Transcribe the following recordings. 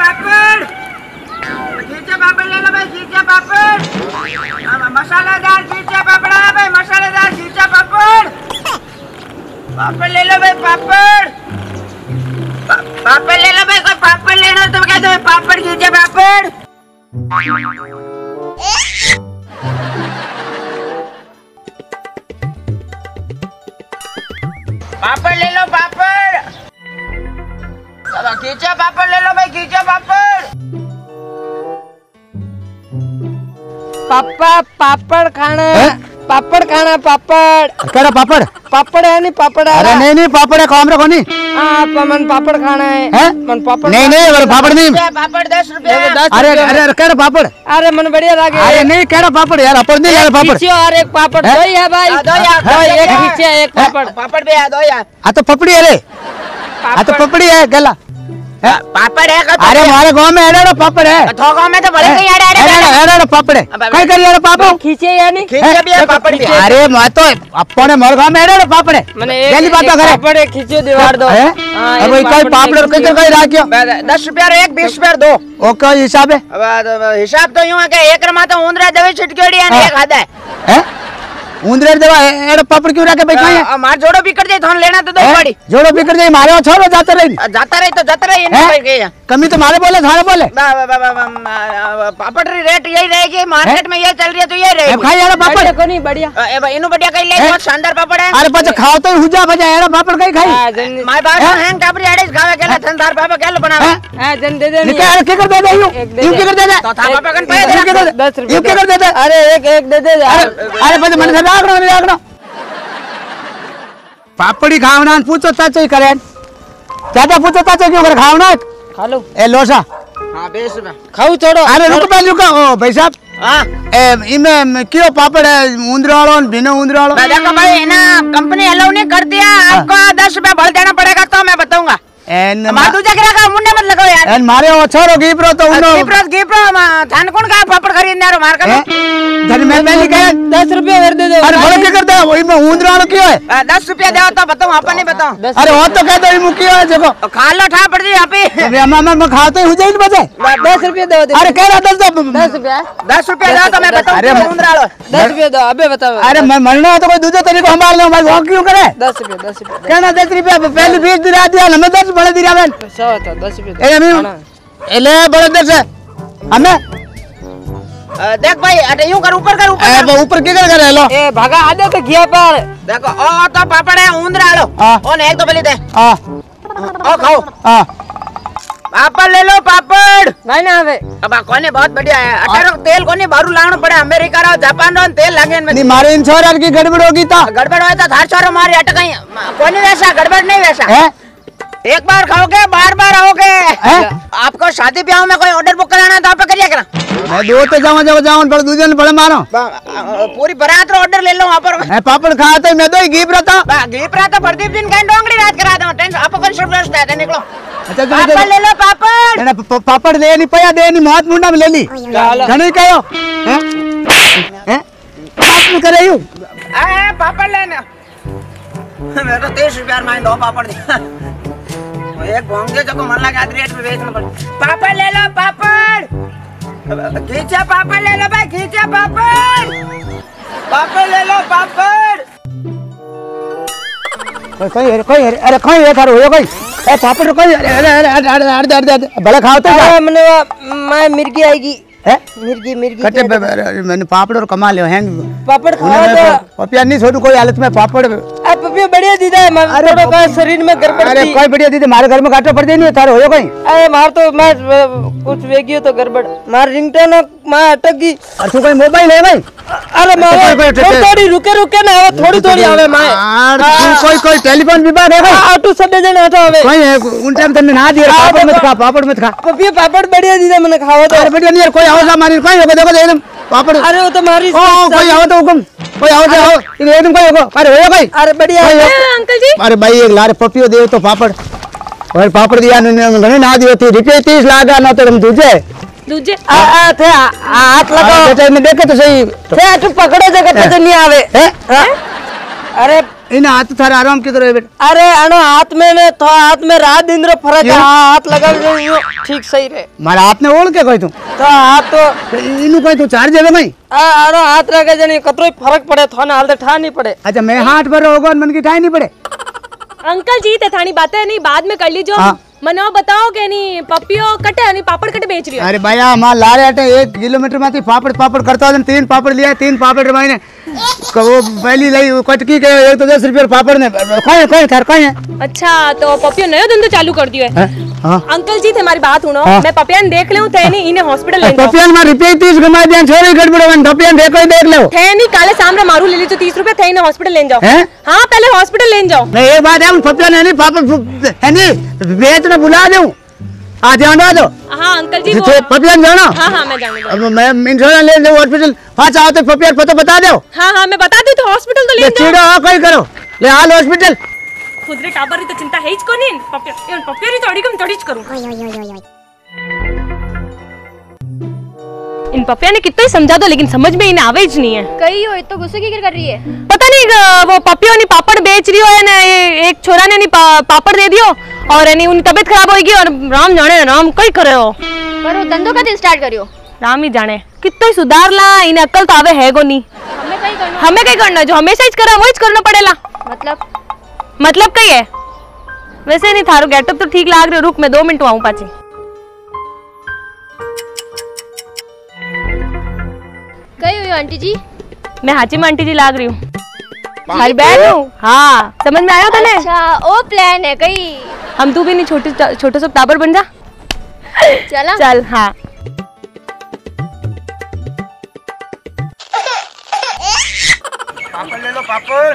पापड़, खींचे पापड़ ले लो भाई, खींचे पापड़, मसालेदार खींचे पापड़ है भाई, मसालेदार खींचे पापड़, पापड़ ले लो भाई, पापड़, पापड़ ले लो भाई, कोई पापड़ लेना तो क्या दो, पापड़ खींचे पापड़, पापड़ ले लो, पापड़, खींचे पापड़ ले लो भाई, खींचे पापड़। पापा पापड़ खाना, पापड़ खाना, पापड़ केड़ा पापड़? पापड़ है नहीं, पापड़ है। अरे नहीं पापड़ है, कामरे कोनी। हाँ मन पापड़ खाना है। मन पापड़ नहीं वो पापड़ नहीं। पापड़ 10 रुपया। अरे केड़ा पापड़? अरे मन बढ़िया लागे। अरे नहीं केड़ा पापड़ यार, अपन नहीं यार पापड़। खींचो और एक पापड़ दो ही है भाई। दो यार, दो एक खींचे एक पापड़। पापड़ भी है, दो यार। आ तो पपड़ी है रे, आ तो पपड़ी है गला। पापड़ है। अरे हमारे गांव में एड़ा पापड़ है। तो गांव में तो बड़े कहीं एड़ा पापड़ है। कहीं कर यार पापड़ खींचे या नहीं? खींचे भी है, पापड़ भी है। अरे मैं तो अपने मोर गांव में एड़ा पापड़ है। मैंने पहली बात तो करे पापड़ खींचे दीवार दो। अब कोई पापड़ कहीं कहीं राखियो 10 रुपया और एक 20 रुपया दो। ओके हिसाब है। हिसाब तो यूं है कि एक रमा तो ऊंदरा दवे छिटकेड़ी है, एक आधा है। ऊंदरे देवा एड़ा पापड़ क्यों रखे भाई? कहां मार जोड़ो बिगड़ जाए, थान लेना तो दो पड़ी। जोड़ो बिगड़ जाए, मारे छोड़ो जाते रही तो जाता रही नहीं भाई के। कमी तो मारे बोले, थाने बोले। पापड़ की रेट यही रहेगी, मार्केट में ये चल रही है तो ये रहेगी। खाई एड़ा पापड़ को नहीं बढ़िया। इनु बढ़िया कहीं ले, बहुत शानदार पापड़ है। अरे पछ खाओ तो हुजा बजा एड़ा पापड़ कहीं खाई। माय बात हैंग टापरी आड़े खावे केला शानदार पापड़ केला बनावे। हां जन दे दे। निकाल के कर दे दे यूं के कर दे दे। तो था पापड़ कन पे 10 रुपए यूं के कर दे दे। अरे एक दे दे। अरे पछ मन से राखनो पापड़ी खावना पूछो चाचो करे, ज्यादा पूछो चाचो क्यों कर खावना? खा लो ए लोसा। हां 20 रुपया खाओ छोड़ो। अरे रुक ओ भाई साहब। हां इमे क्यों पापड़ है ऊंदरा वाला बिना ऊंदरा वाला? देखो भाई ना, कंपनी अलाउ नहीं कर दिया, आपको 10 रुपया भर देना पड़ेगा तो मैं बताऊंगा। मार दूजा गिरा मुंडे मत लगाओ यार। एन मारे ओ छोरो गीप्रो तो उनो गीप्रो थान कौन का पापड़ खरीदने रो मार का धन मैं पहले कहे 10 रुपया कर दे दो। अरे बोलो क्या करता है वही में ऊंदरा वाला क्यों है? 10 रुपया दे तो बताऊं, अपन नहीं बताऊं। अरे वो तो कहते ही मुकी है देखो। खा लो ठा पड़ जी यहां पे। अबे मैं खाते ही हो जाए बजे 10 रुपया दो। अरे कह रहा 10 रुपया 10 रुपया दो तो मैं बताऊं। अरे ऊंदरा वाला 10 रुपया दो। अबे बताओ। अरे मैं मरना तो कोई दूसरे तरीके संभाल लो भाई, वो क्यों करे? 10 रुपया कहना 10 रुपया पहले 20 दिला दिया, हमें 10 बड़े दिया बहन। 10 रुपया। ए अमी ले बड़े दे से हमें देख भाई, अरे यूं कर, ऊपर कर, ऊपर क्या कर लो। ए भागा आदे तो घिया पर देखो ओ तो पापड़ है ऊंदरा वाला। ओ ने एक तो पहले दे। हां ओ खाओ। हां पापड़ ले लो, पापड़ नहीं ना आवे। अब कोने बहुत बढ़िया है। अठारो तेल कोने बारू लाणो पड़े, अमेरिका रो जापान रो तेल लागे में। नहीं मारे इंश्योरेंस की गड़बड़ होगी ता गड़बड़ होए तो थार छोरो मारी अटकाई कोने वैसा गड़बड़ नहीं वैसा है। एक बार खाओगे बार बार आओगे। आपको शादी ब्याह में कोई ऑर्डर बुक कराना है तो आप करिए करा। मैं दो तो जाऊं पर दूसरे ने बड़े मारो पूरी बारात रो ऑर्डर ले लो वहां पर। पापड़ खाते मैं तो घी रहता प्रदीप दिन का डोंगरी रात करा दो। टेंशन आपको कौन सर्विस है, निकलो। अच्छा पापड़ ले लो, पापड़ पापड़ दे नहीं पया दे नहीं हाथ मुंडा में ले ली घणी कहो हैं पापड़ करे यू पापड़ लेना। मैं तो 30 रुपया में दो पापड़ दिया। एक भोंगे जो को मन लगा रेट में बेचना पड़। पापड़ ले लो, पापड़ खींचा पापड़ ले लो भाई, खींचा पापड़ ले लो, पापड़ कोई अरे कोई ये थारो हो कोई ए पापड़ कोई अरे बड़ा खाओ तो मैं मिर्गी आएगी है मिर्गी कटे मैंने पापड़ और कमा लियो हैंग पापड़ खाओ तो पपिया नहीं छोड़ू कोई हालत में पापड़। पपिया बढ़िया दीदा है। अरे का शरीर में गड़बड़। अरे कोई बढ़िया दीदी मारे घर में काटो पड़ जानी है थारो हो कोई। अरे मार तो मैं कुछ वेगियो तो गड़बड़ मार रिंगटोन मैं अटक गई। और तू कोई मोबाइल है भाई? अरे मार थोड़ी रुके ना थोड़ी आवे मैं कोई टेलीफोन विभाग है भाई? ऑटो सब जने हटो आवे कोई उन टाइम तने ना दिया पापड़ मत खा पपिया पापड़ बढ़िया दीदा मैंने खाओ तो। अरे बढ़िया नहीं कोई आओ मारी कोई होगा देखो एकदम पापड़। अरे वो तो मारी कोई आओ तो हुकुम कोई आओ एकदम कोई होगा। अरे हो भाई अरे बढ़िया अंकल जी। अरे भाई एक लारे पपियो दे तो पापड़ और पापड़ दिया नहीं ना दियो थी रुपये 30 लागा ना तो हम दूजे थे हाथ लगाओ मैं देखे तो सही थे तू पकड़ो जगह पे तो नहीं आवे। हैं अरे इन हाथ थारा आराम किधर है बेटा? अरे अनो हाथ में ने तो हाथ में रात दिन रो फर्क है, हाथ लगा जो ठीक सही रे। मारा हाथ ने ओढ़ के कोई तू तो हाथ तो इनु कोई तू चार जगह में अनो हाथ रखे जनी कतरो फर्क पड़े थो ना हाल तो ठा नहीं पड़े। अच्छा मैं हाथ पर होगा मन की ठाई नहीं पड़े। अंकल जी ते थानी बातें नहीं बाद में कर लीजो। मनो बताओ के नहीं पपियो कटे नहीं पापड़ कटे बेच रही हो। अरे भैया हमारे लारे अटे 1 किलोमीटर में पापड़ पापड़ करता हूँ 3 पापड़ लिया 3 पापड़ मैंने वो पहली लाई कटकी के 1 तो 10 रुपये पापड़ ने कोई थार कोई है। अच्छा तो पपियो नयो धंधो चालू कर दियो है। हाँ। अंकल जी थे हमारी बात सुनो। मैं पपियान देख ले थे नहीं इन्हें हॉस्पिटल ले जाओ। पपियान मार रुपये 30 घुमा दिया छोरी गड़बड़ वन पपियान देखो ही देख लो थे नहीं काले सामने मारू ले ली तो 30 रुपए थे इन्हें हॉस्पिटल ले जाओ। हाँ पहले हॉस्पिटल ले जाओ। नहीं एक बात है पपियान है नहीं पापड़ है नहीं बेच ना बुला दूं आ जाना दो। हाँ अंकल जी पपियान जाना। हाँ मैं जाऊंगा। अब मैं इंश्योरेंस ले जाऊं हॉस्पिटल पास आओ तो पपियान पता बता दो। हाँ मैं बता दी तो हॉस्पिटल तो ले जाओ। चिड़ो हाँ कोई करो ले हाल हॉस्पिटल खुदरे टाबर री तो चिंता है ही कोनी पपिया री थोड़ी कम थोड़ी करूं। इन पपिया ने कितना ही समझा दो लेकिन समझ में इन्हें आवे ही नहीं है। कही हो तो गुस्से की कर रही है। पता नहीं वो पपियो ने पापड़ बेच रही हो है ना एक छोरा ने पापड़ दे दियो और यानी उनकी तबीयत खराब होगी और राम जाने राम कई करे हो। पर वो धंधो का स्टार्ट करियो राम ही जाने कितना ही सुधार ला इन्हें अक्ल तो आवे है को नहीं। हमें कई करना जो हमेशा ही करा वो ही करना पड़ेगा। मतलब कई है वैसे नहीं थारो गेटअप तो ठीक लाग रहे हो। रुक मैं 2 मिनट आऊं पाची। कही हुई आंटी जी? मैं हाची में आंटी जी लाग रही हूँ हमारी बहन हूँ। हाँ समझ में आया था ना। अच्छा ओ प्लान है कहीं हम तू भी नहीं छोटे से टाबर बन जा। चला चल हाँ पापड़ ले लो पापड़।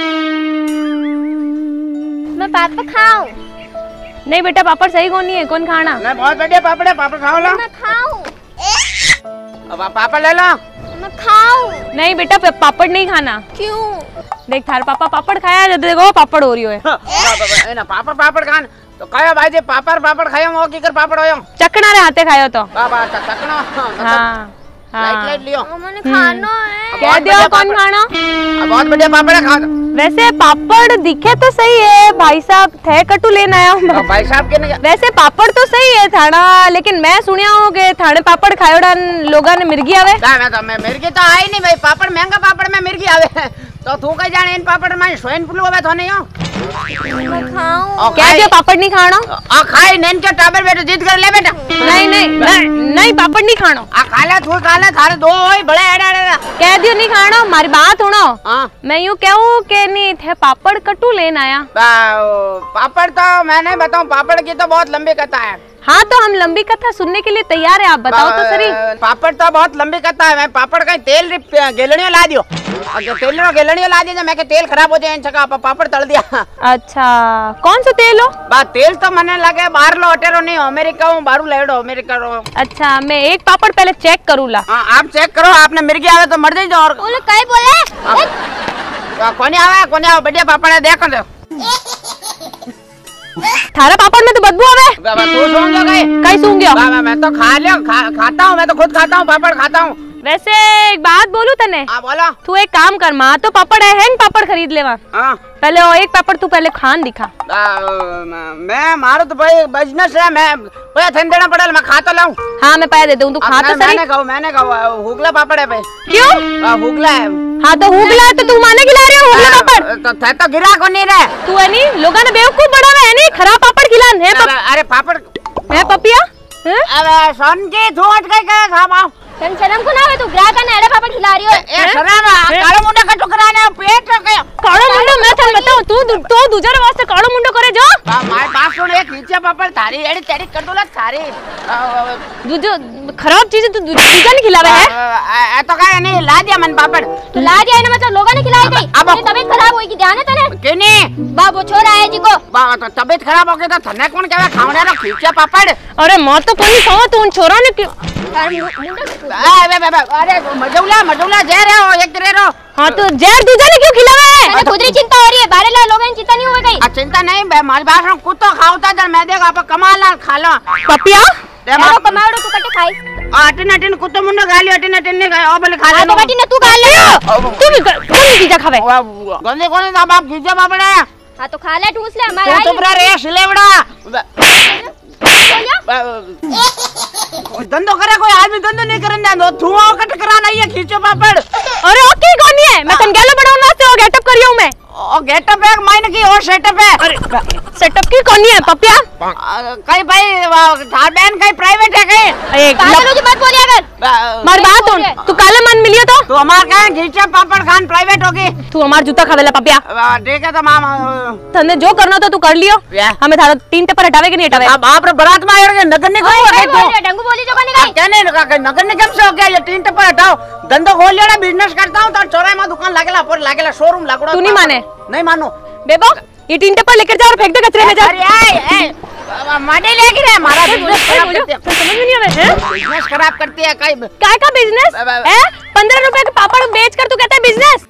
मैं पापड़ खाऊं? नहीं बेटा पापड़ सही कौन नहीं है कौन खाना। नहीं बहुत बढ़िया पापड़ है पापड़ खाओ लो। मैं खाऊं? अब आप पापड़ ले लो। मैं खाऊं? नहीं बेटा पापड़ नहीं खाना। क्यों? देख थारे पापा पापड़ खाया जब देखो पापड़ हो रही है। ना पापड़ खान तो खाया भाई जे पापड़ खायो वो की कर पापड़ होयो चकना रे हाथे खायो तो। बाबा चकना। हाँ लाइट लियो। मैंने खाना है। क्या दियो कौन खाना? बहुत बढ़िया पापड़ है खा। वैसे पापड़ दिखे तो सही है भाई साहब थे कटू लेना आया हूँ भाई साहब के नहीं। वैसे पापड़ तो सही है थाना लेकिन मैं सुनिया हूँ कि थाने पापड़ खायो लोगा ने मिर्गी आवे। मैं मिर्गी तो आई नहीं भाई पापड़ महंगा पापड़ में मिर्गी आवे तो तू कहीं जाने इन पापड़ में स्वाइन फ्लू आवे तो नहीं हो। मैं खाऊं? क्या दियो पापड़ नहीं खाना? आ खाई नैन के टाबर बेटा जिद कर ले बेटा। नहीं पापड़ नहीं खाना। आ खाला तू खाला थारे दो होई बड़े एड़ा कह दियो नहीं खाना। मारी बात सुनो। हां मैं यूं कहूं कि नहीं थे पापड़ कटू लेना आया। पापड़ तो मैंने बताऊं पापड़ की तो बहुत लंबी कथा है। हाँ तो हम लंबी कथा सुनने के लिए तैयार है आप बताओ तो सही। पापड़ तो बहुत लंबी कथा है। मैं पापड़ का तेल गेलड़ियों ला दियो तेल गेलड़ियों ला दिया मैं तेल खराब हो जाए जगह पापड़ तल दिया। अच्छा कौन सा तेल हो? बात तेल तो मने लगे बाहर लो अटेरो नहीं अमेरिका हूँ बारू लेडो अमेरिका रो। अच्छा मैं एक पापड़ पहले चेक करूँगा। हाँ आप चेक करो आपने मिर्गी आवे तो मर जाइए और बोले कई बोले कोनी आवे बढ़िया पापड़ है देखो दो। थारा पापड़ में तो बदबू आवे। तू सूंघ लो कहीं सूंघ गयो? मैं तो खा लियो खाता हूँ मैं तो खुद खाता हूँ पापड़ खाता हूँ। वैसे एक बात बोलूं तने। बोला। तू एक काम कर माँ तो पापड़ है हैंग पापड़ खरीद लेवा। पहले वो एक पापड़ तू पहले खान दिखा। मैं मारो तो भाई बिजनेस है मैं पैसा देना पड़ेगा मैं खा तो लाऊं। हाँ मैं पैसे दे दूं तू खा तो सही। मैंने कहा हुगला पापड़ है भाई। क्यों? हुगला है। हाँ तो हुगला है तो तू माने खिला रही हो हुगला पापड़? तो थे तो गिरा को नहीं रहे तू है नहीं लोगों ने बेवकूफ बना है नहीं खराब पापड़ खिलान है। अरे पापड़ है पपिया। अबे सुन के तू हट गई क्या खामा शर्म को ना है तू ग्राहक ने अरे पापड़ खिला रही हो। ए शर्म कालो मुंडा का टुकराने पेट गया कालो मुंडा मैं चल बताऊं तू दूसरे वास्ते कालो मुंडा करे जो। माय बात सुन एक खींचा पापड़ थारी एड़ी तेरी कर दोला थारी दूजो खराब चीज तू दूजा नहीं खिलावे है। ए तो काय नहीं ला दिया मन पापड़ तू ला दिया ना मतलब लोगों ने खिलाई गई। तेरी तबीयत खराब होई की ध्यान है तने? केनी बाबू छोरा है जी को तो तबीयत खराब हो गई तो थने कौन कहवे खावने रो खींचा पापड़। अरे मैं तो कोई खाओ तू उन छोरा ने क्यों? अरे मजौला जहर है वो एक रो। हाँ तो जहर दूजा ने क्यों खिलावा है? मैंने खुद ही चिंता हो रही है बारे ला लोगों की चिंता नहीं हो गई। चिंता नहीं हमारी बात सुनो कुत्ता खाओ था मैं देखो आप कमा ला खा लो पपिया कमाओ तू कटे खाई अटन कुत्ते मुन्ने खा लियो अटन ने ओ भले खा ले तो बेटी ने तू खा ले तू भी कौन पिज्जा खावे गंदे कौन ना बाप खींचा पापड़ है हां तो खा ले ठूस ले हमारा तो चुप रह रे सिलेवड़ा धंधो करे कोई आदमी धंधो नहीं करने दो धुआं कट कराना ये खींचो पापड़ अरे ओके कौन है मैं तन गेलो बनाउन वास्ते ओ गेटअप करियो मैं ओ गेटअप है मायने की और सेटअप है अरे सेटअप की कौन है पपिया कई भाई थार बहन कई प्राइवेट है कई एक पागल की बात बोलिया कर मार बात सुन तू काले मन मिलियो तो हमार कहे खींचा पापड़ खान प्राइवेट होगी तू हमार जूता खावेला पपिया ठीक है तो माम तने जो करना था तू कर लियो हमें थारा 3 टेपर हटावे कि नहीं हटावे अब आप बारात में आए नगर निगम डंगू बोली जो कनी गई कहने लगा नगर निगम से हो गया ये 3 टेपर हटाओ धंधो खोल लियो ना बिजनेस करता हूं तो चौराहे में दुकान लागेला पर लागेला शोरूम लागड़ो तू नहीं माने नहीं मानो बेबो ये 3 टेपर लेकर जा और फेंक दे कचरे में जा अरे ए माडे लेके रे हमारा बिजनेस खराब करती है समझ में नहीं आवे हैं बिजनेस खराब करती है कई काय का बिजनेस है 15 रुपए के पापड़ बेच कर तू कहता है बिजनेस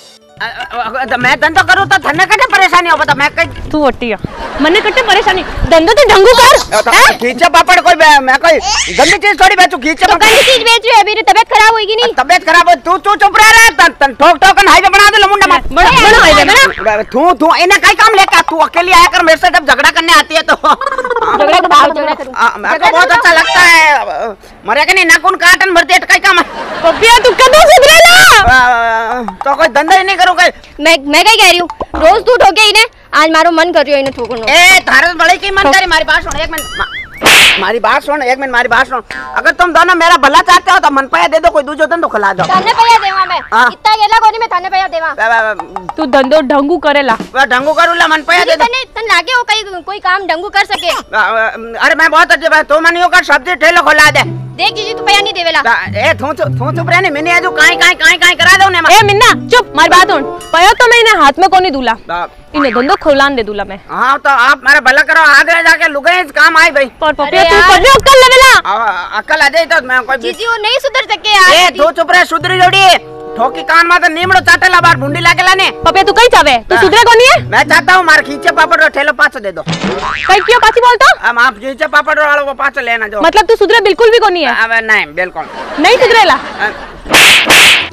मैं धंधो करूं तो धन्ने कटे परेशानी हो बता मैं कई तू हटिया मने कटे परेशानी धंधो तो ढंगू कर हैं खींचा पापड़ कोई मैं कोई गंदी चीज थोड़ी बेचू खींचा तो गंदी चीज बेच रही है अभी तबीयत खराब होगी नहीं तबीयत खराब हो तू चुप रह रे तन ठोक ठोक हाईवे बना दे मुंडा में बड़ा हाईवे बना तू इन्हें कई काम लेकर तू अकेली आया कर मेरे से जब झगड़ा करने आती है तो झगड़ा के बाद झगड़ा करूं मेरे को बहुत अच्छा लगता है मरे के नहीं नाखून काटन भरते कई काम पपिया तू कदों सुधरेला तो कोई धंधा ही नहीं करूं कोई मैं कहीं कह रही हूँ रोज तू ठोके इन्हें आज मारो मन कर रही हो इन्हें ठोकनो ए थारे बड़े की मन करे मारी बात सुन एक मिनट मारी बात सुन एक मिनट मारी बात सुन अगर तुम दोनों मेरा भला चाहते हो तो मन पाया दे दो कोई दूसरा धंधो खुला दो थाने पैया देवा मैं हाँ। इतना गेला कोनी मैं थाने पैया देवा तू धंधो ढंगू करेला ढंगू करूला मन पाया दे दो तने तन लागे हो कहीं कोई काम ढंगू कर सके अरे मैं बहुत अच्छे तो मन यो कर सब्जी ठेलो खुला दे देख जीजी तू पैया नहीं देवेला ए थू चुप रहने मैंने आजू काई करा दो ने ए मिन्ना चुप मार बात सुन पयो तो मैं इन्हें हाथ में कोनी दूला इन्हें धंधो खोलान दे दूला मैं हाँ तो आप मेरा भला करो आगे जाके लुगाई काम आई भाई पर पपिया तू कर दे अक्कल लेवेला अक्ल आ जाए तो मैं कोई जीजी वो नहीं सुधर सके यार ए तू चुप रह सुधरी जोड़ी ठोकी कान में तो नीमड़ो चाटेला बार भुंडी लागेला ने पपिया तू कहीं चावे तू सुधरे कोनी है मैं चाहता हूँ मार खींचे पापड़ और ठेलो पाँच दे दो कहीं क्यों पाची बोलता अब आप खींचे पापड़ वालों को पाँच लेना जो मतलब तू सुधरे बिल्कुल भी कोनी है अब नहीं बिल्कुल नहीं सुधरेला